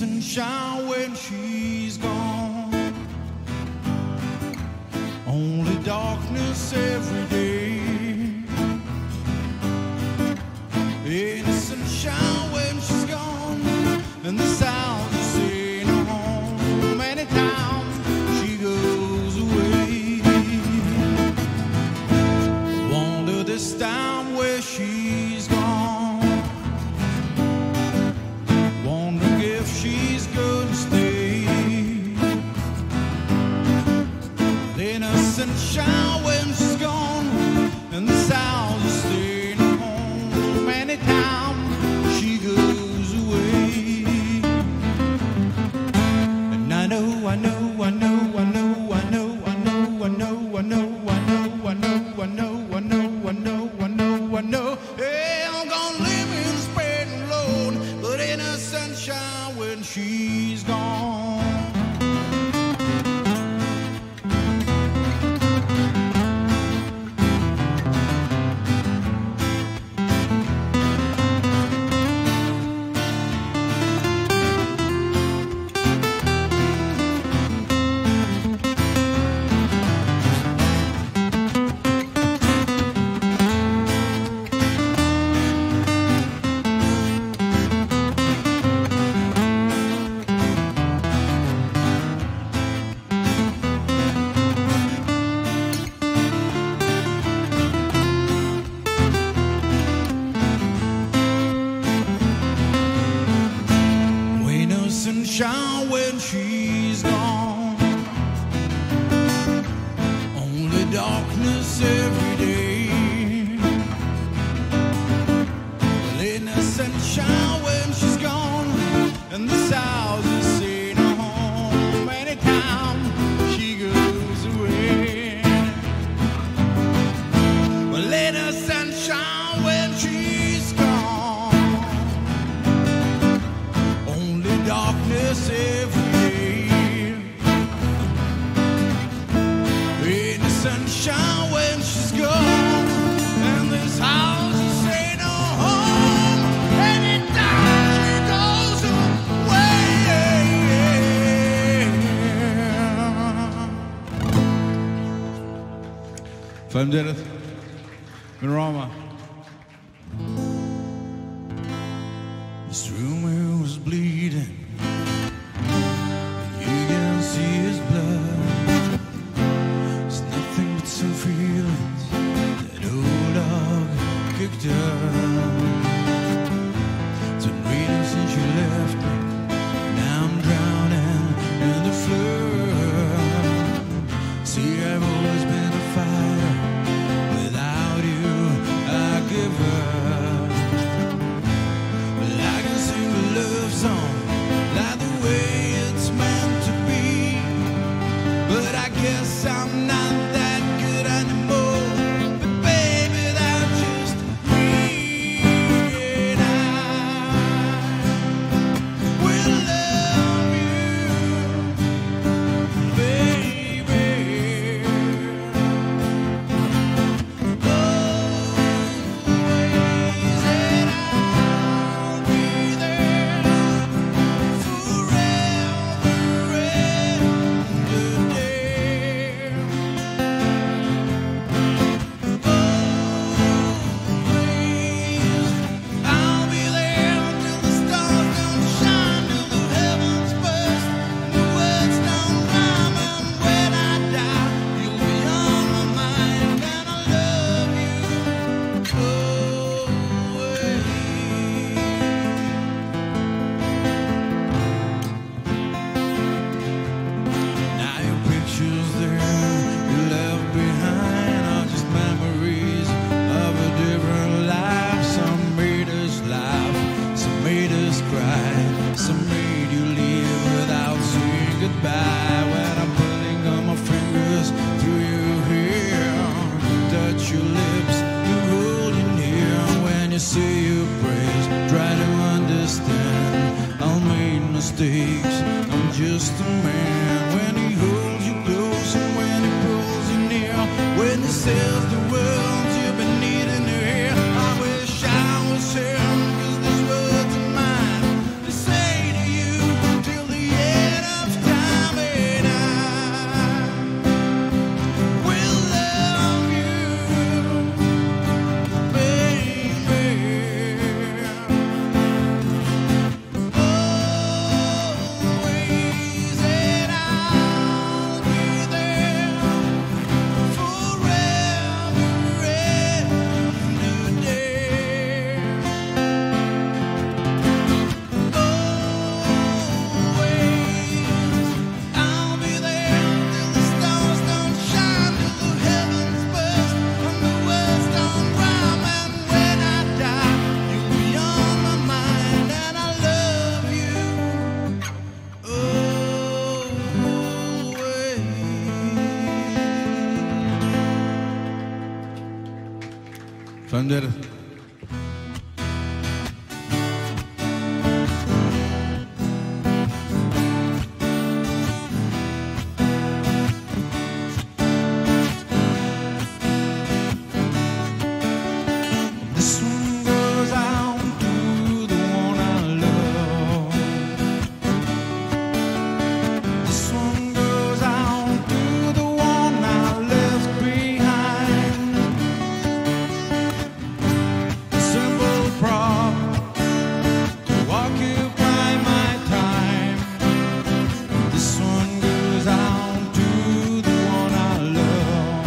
sunshine when she's gone. Only darkness every day. Ain't the sunshine when she's gone, and the sound just ain't no home. Anytime she goes away, I wonder this time where she's gone. Wondering if she's gonna stay. Ain't the sunshine when she's gone, and the sound just ain't no home. Anytime she goes away. And I know, I know, I know, I know, I know, I know, I know, I know, I know, I know, I know, I know, I know, I know, I know. Hey, I'm gonna live in spread and alone, but ain't no sunshine when she's gone. Sunshine when she's gone. Only darkness every day. Well, ain't no sunshine when she's gone, and this house is ain't no home. Anytime she goes away. Well, ain't no sunshine when she's gone. Only darkness every day. Ain't the sunshine when she's gone, and this house is ain't no home. Anytime she goes away. فهمت من روما. This rumor was bleeding. You can see his blood. It's nothing but some feelings that old dog kicked up. It's been reading since you left me. Now I'm drowning in the flood. See, I've always been a fighter. Without you, I give up. Well, I can sing a love song like the way it's meant to be, but I guess I'm not that good anymore. But baby, that's just me, and I will love you, baby. Always, and I'll be there forever and a day. Always, I'll be there till the stars don't shine, till the heavens burst, and the words don't rhyme. And when I die, you'll be on my mind, and I love you always. Now your pictures there you left behind are just memories of a different life. Some made us laugh, some made us cry, some made you leave without saying goodbye. When I'm putting on my fingers through your hair, touch your lips, you hold you near. When you say your prayers, try to understand. I'll make mistakes, I'm just a man. When he holds you close and when he pulls you near, when he says the words you've been needing to hear, I wish I was here, 'cause these words are mine. They say to you, Thunder. This one goes out to the one I love. This one goes out to the one I left behind. A simple prop to occupy my time. This one goes out to the one I love.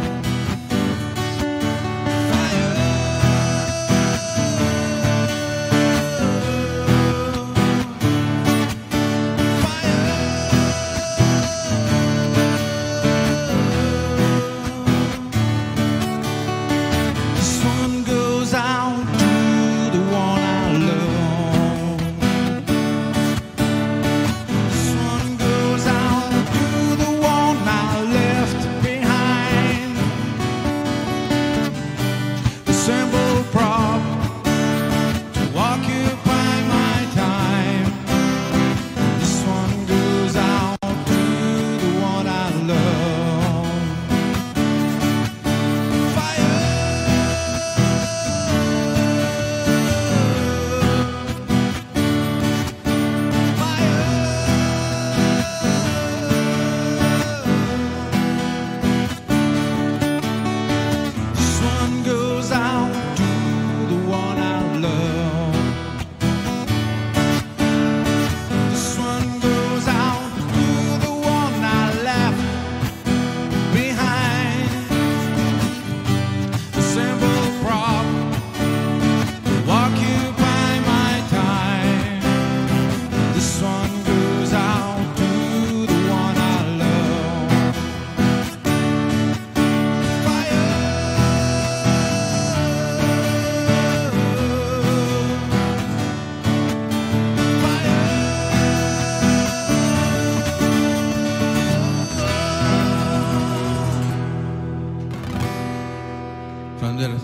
This one goes out to the one I love. This one goes out to the one I left behind. A simple prop to occupy my time. This one goes out to the one I love. This one goes out to the one I love. This one goes out to the one I left behind. A simple prop to occupy my time. This one goes out to the one I love. Thunder.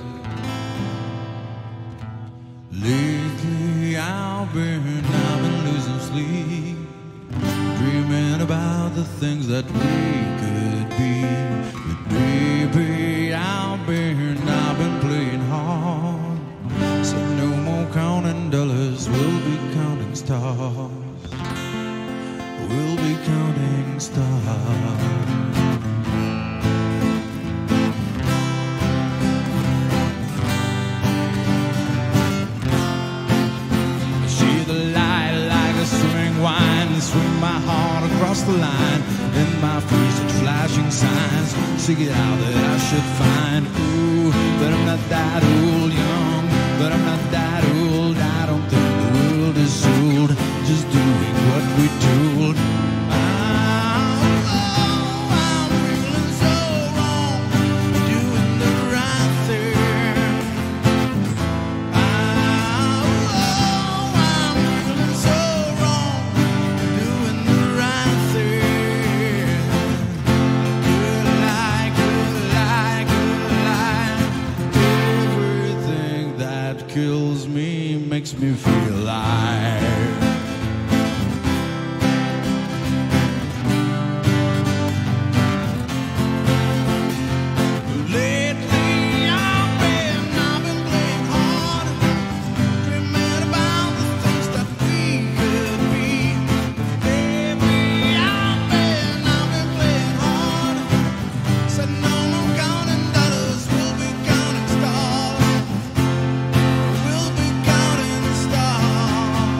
Lately I've been losing sleep, dreaming about the things that we could be. But baby, I've been playing hard. Said no more counting dollars, we'll be counting stars. We'll be counting stars. See the light like a swing wine, swing my heart across the line. In my face it's flashing signs, seek it out that I should find. Ooh, but I'm not that old, young, but I'm not that old. I don't think the world is sold, just doing what we're told. I'm feeling so wrong, doing the right thing. I'm feeling so wrong, doing the right thing. Good lie, everything that kills me makes me feel alive. Lately I've been playing hard, dreaming about the things that we could be. Baby, I've been playing hard. Said no more counting dollars, we'll be counting stars. We'll be counting stars.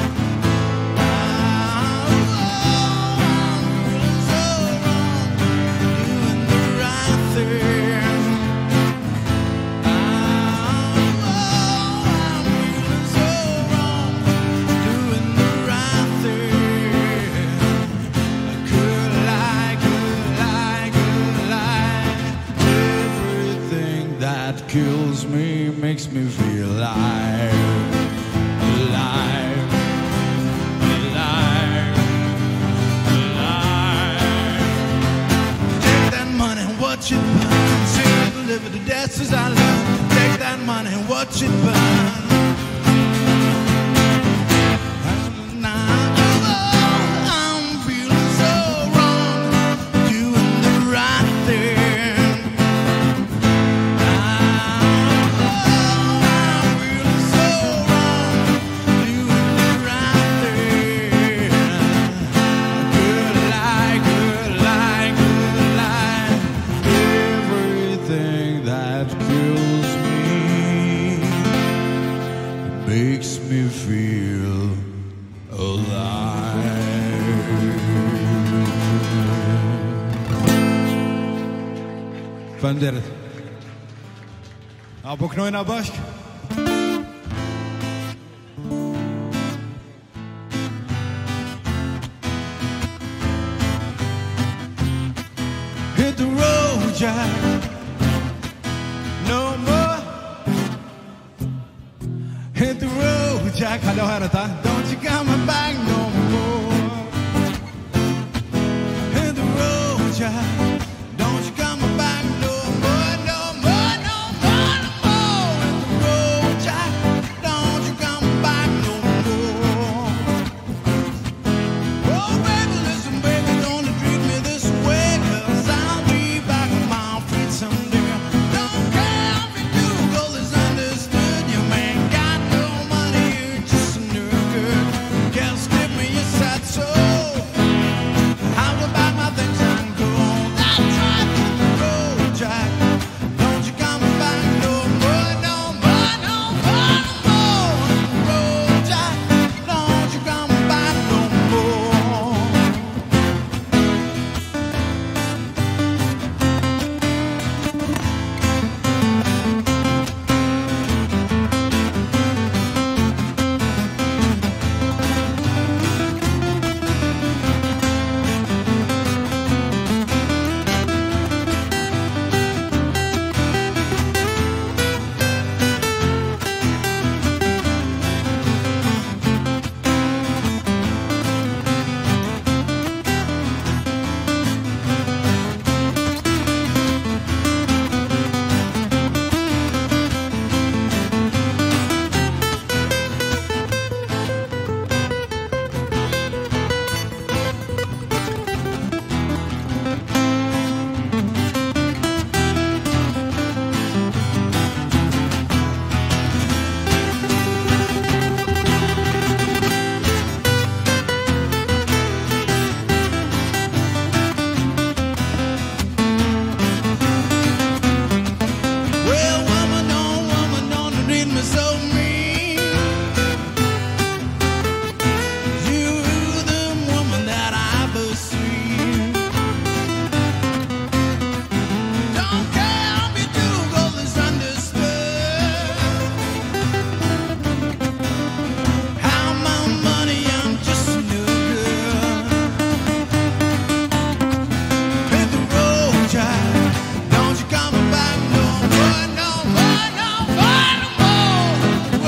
kills me, makes me feel alive, alive, alive, alive. Take that money, what you buy, save it, live it to death as I love. Take that money, watch it burn. Makes me feel alive. Fender. A boknoj na bashk. Hit the road, Jack. No more. Hit the road, Jack. Hello, Harata. Don't you come back no more. Hit the road, Jack. Don't you come back no more, no more, no more, no more. Hit the road, Jack. Don't you come back no more. Oh, baby, listen, baby, don't you treat me this way, 'cause I'll be back on my feet someday. Don't care if you do, 'cause it's understood. You ain't got no money, you're just a nerd. Just give me your sad soul. How about my things and go on? That's right, hit the road, Jack. Don't you come back no more, no more, no more, no more. Hit the road, Jack. Don't you come back no more. Well, woman, don't treat me so mean. You're the woman that I've seen. Don't care if you do, 'cause it's understood. How my money, I'm just a new girl. Hit the road, Jack. Don't you come back no more, no more, no more, no more.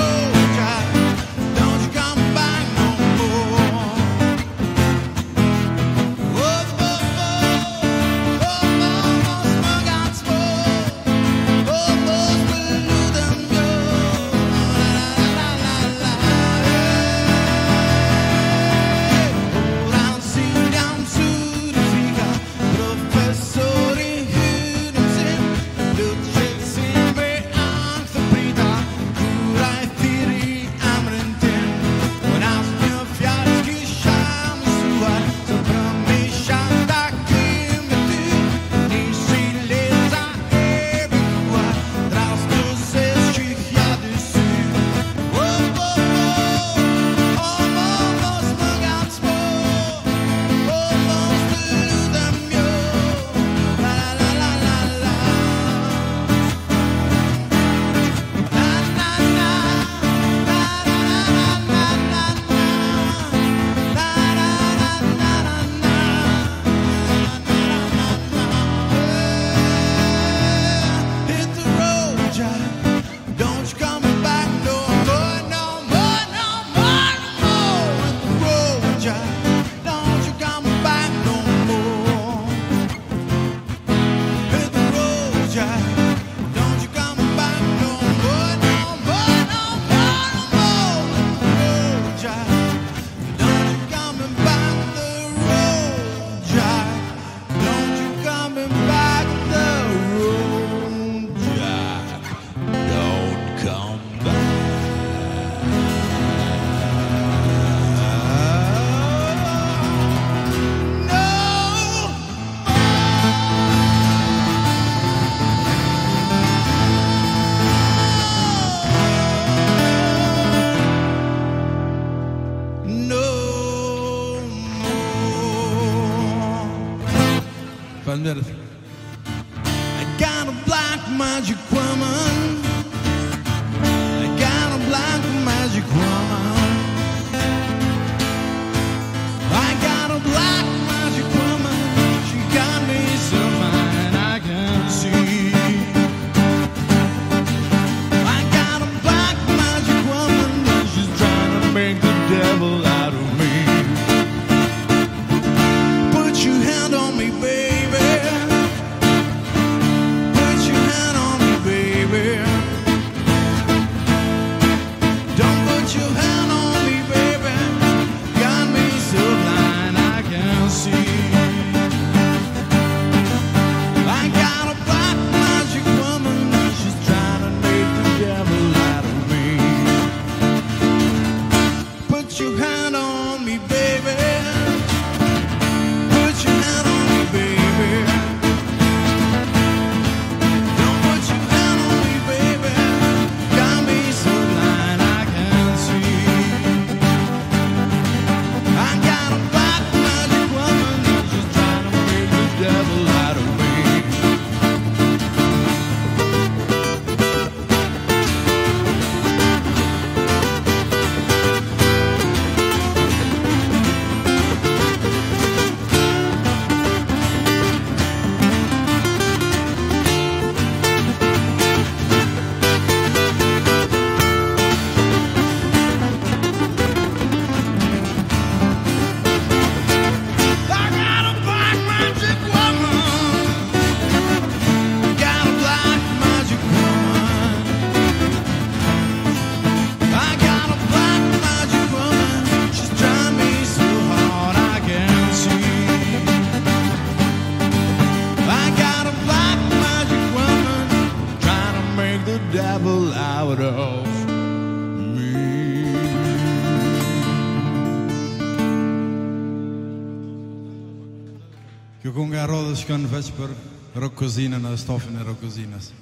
Eu com garotas que vez per roccosina na stofine roccosinas.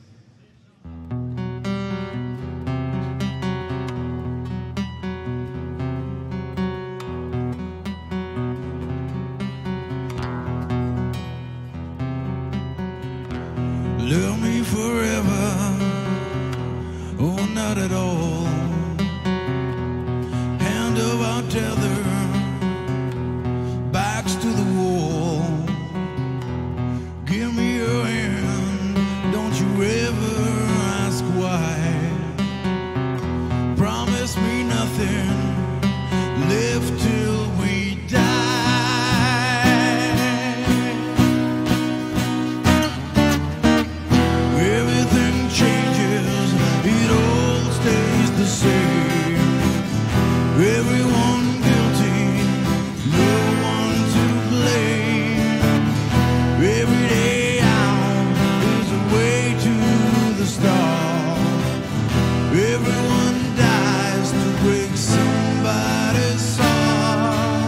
Love me forever, oh not at all. Hand of our tether, backs to the wall. Give me your hand, don't you ever ask why. Promise me nothing, live till we die. Everyone guilty, no one to blame. Every day out is a way to the start. Everyone dies to break somebody's heart.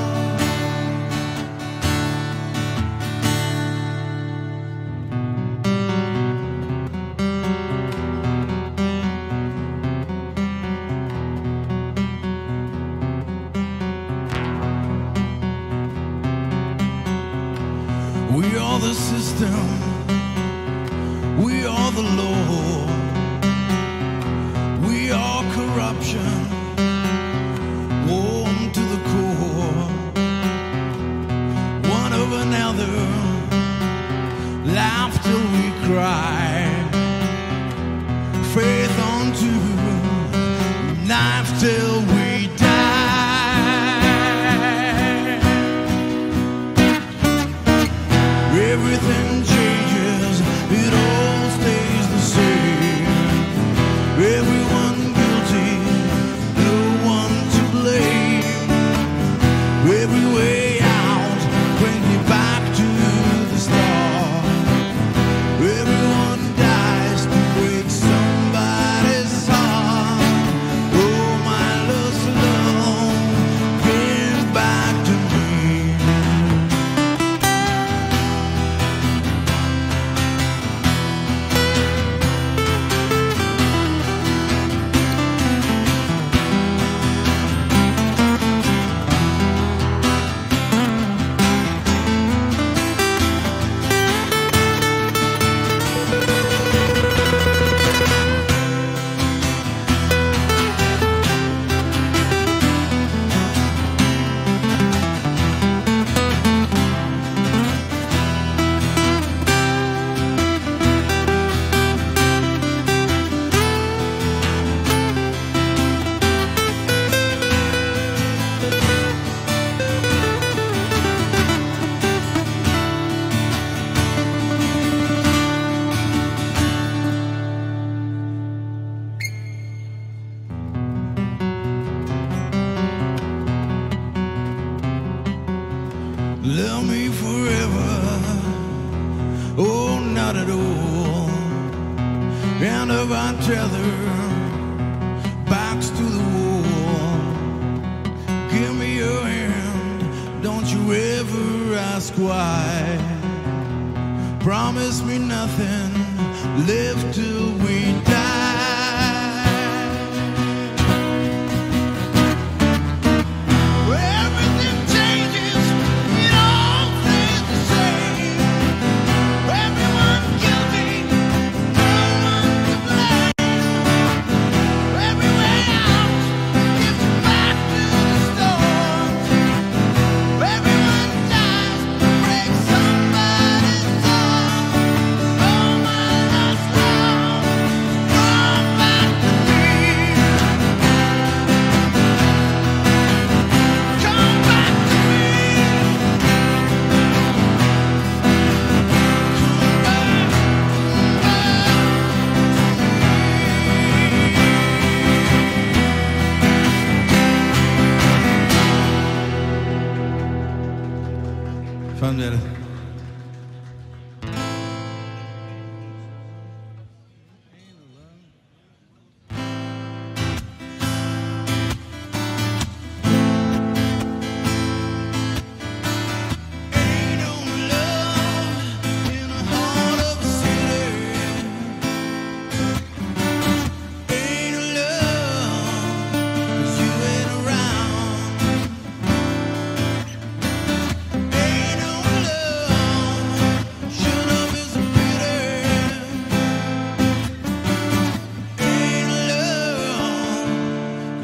We are the system, we are the law, we are corruption, warm to the core. One of another, laugh till we cry, faith unto knife till we die. Everything changes, it all stays the same. Everyone guilty, no one to blame. Every way out brings me back to the start. Everyone dies to break somebody's heart. Oh, my lost love came back to me. Love me forever, oh not at all. End of our tether, backs to the wall. Give me your hand, don't you ever ask why. Promise me nothing, live till we die.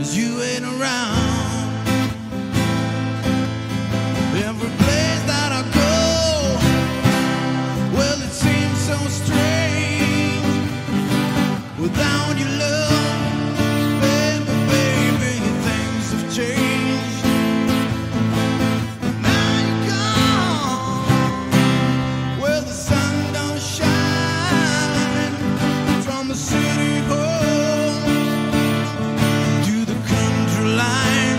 'cause you ain't around. Every place that I go, well, it seems so strange without your love. Baby, baby, things have changed. Now you're gone. Well, the sun don't shine from the city home to the country line.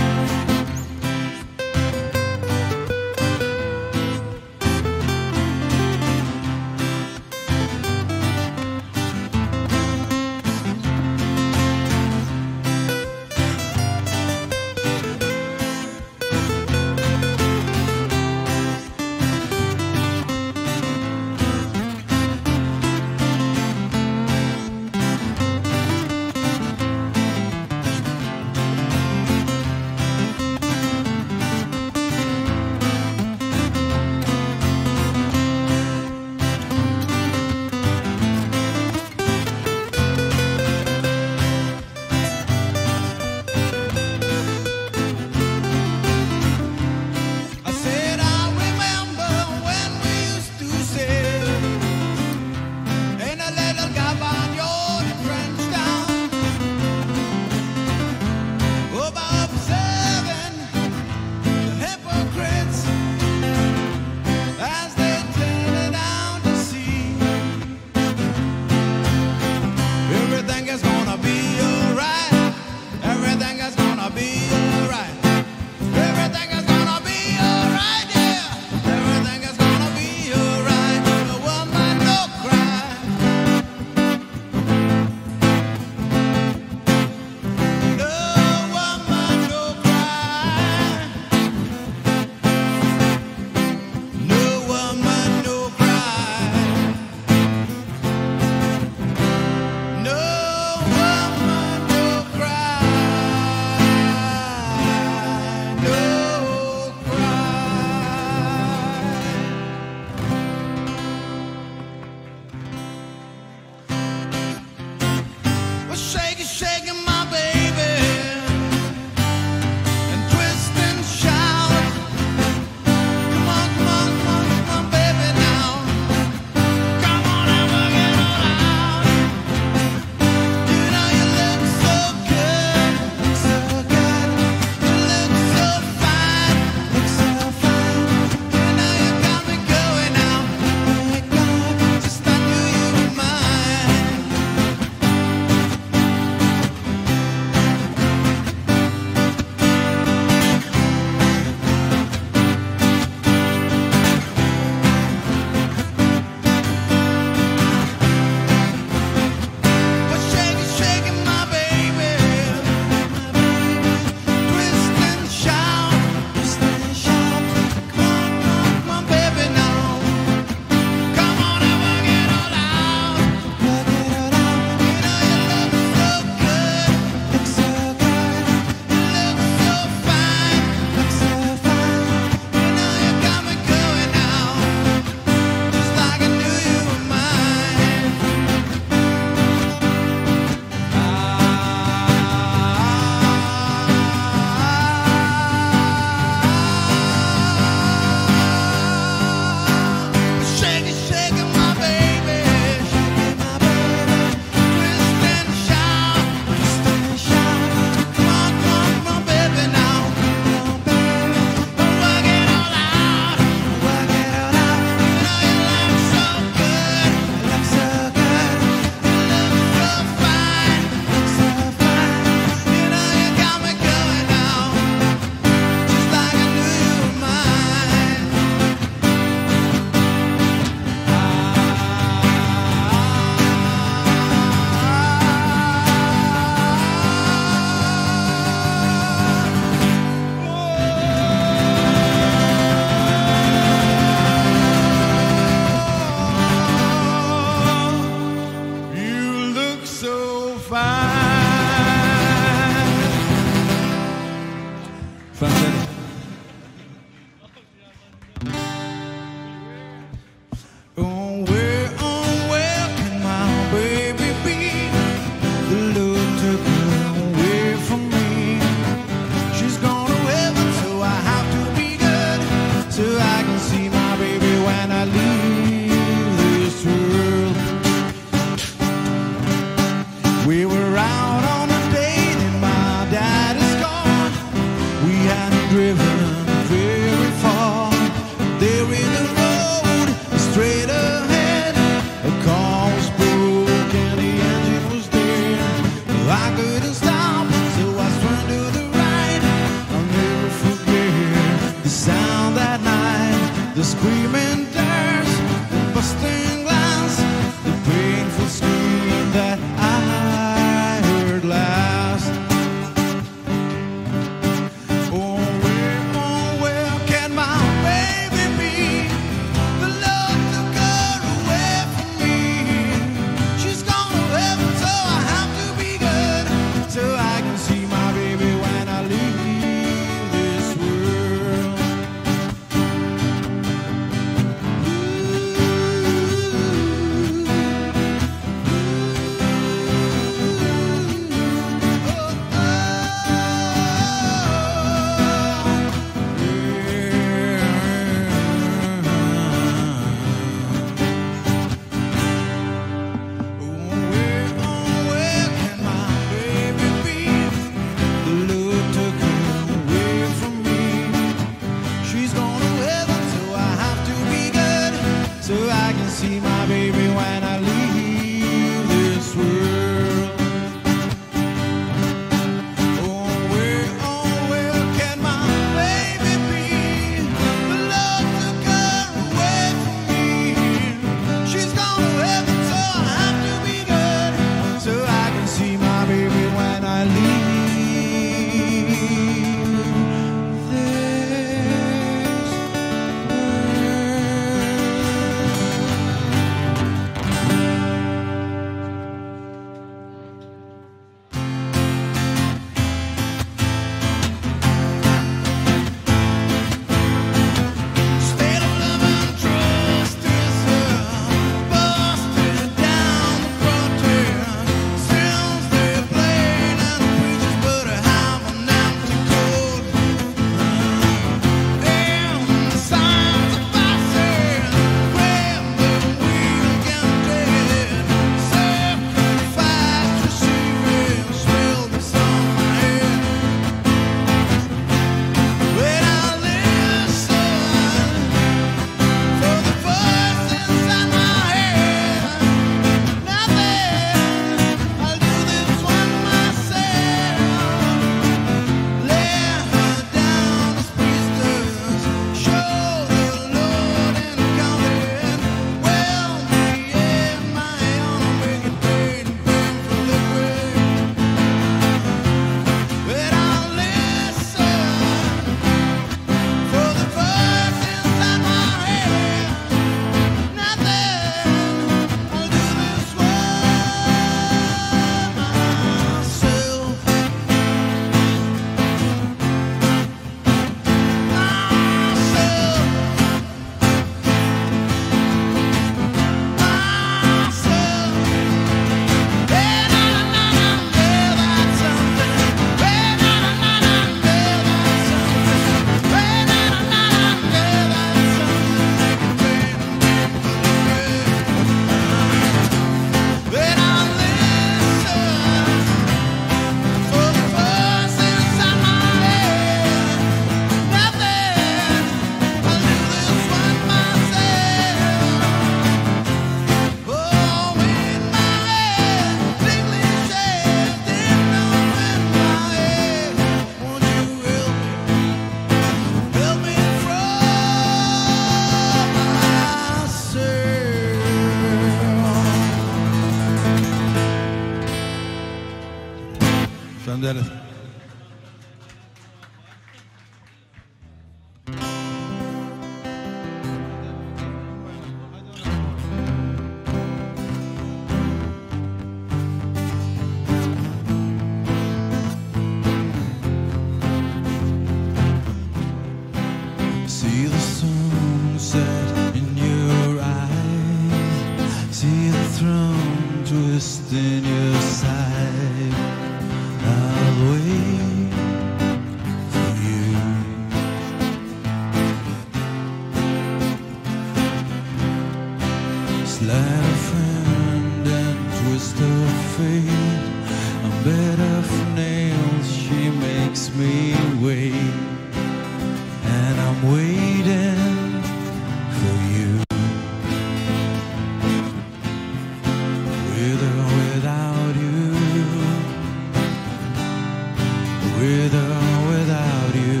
with or without you.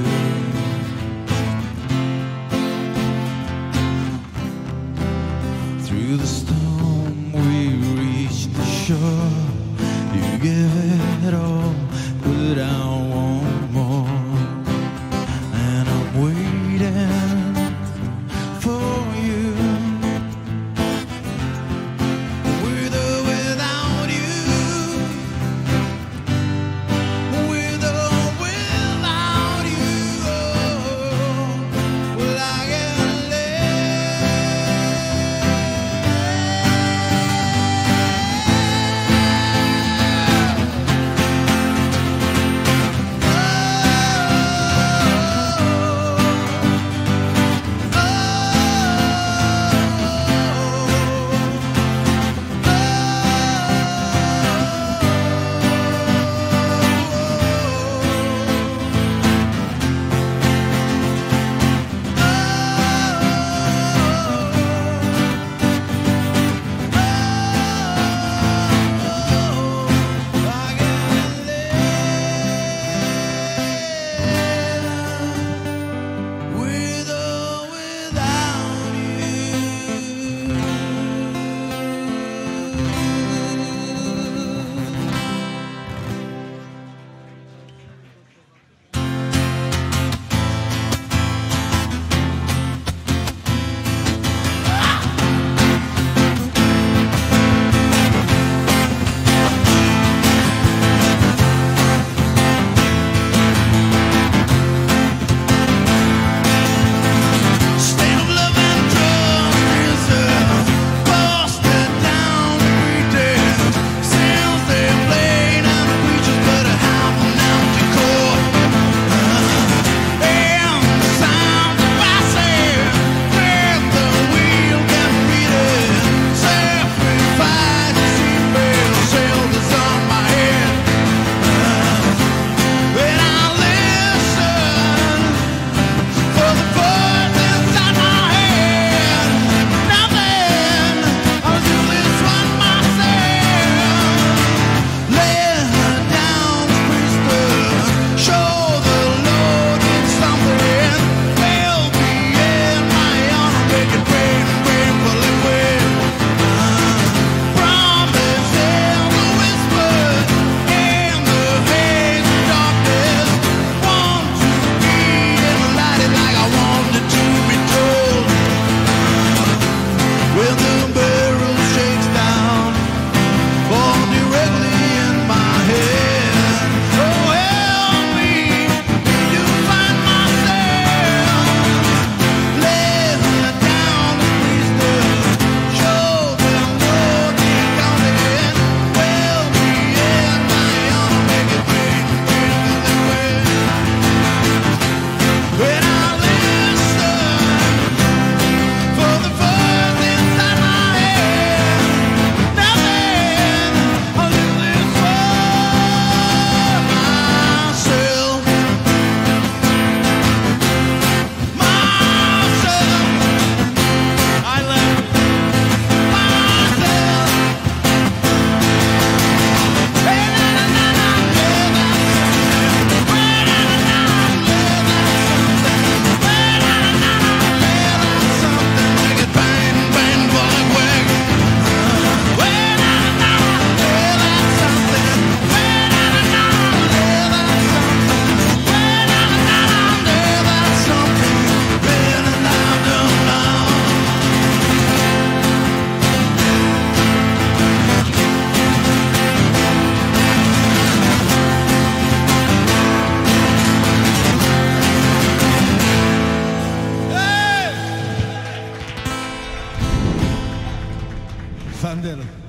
Through the storm we reached the shore. You give it all, but I want more. And I'm waiting for you, with or without you, with or without you. Oh, well, I can Van Dellen.